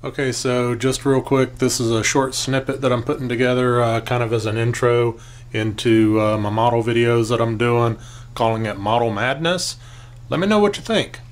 Okay, so just real quick, this is a short snippet that I'm putting together kind of as an intro into my model videos that I'm doing, calling it Model Madness. Let me know what you think.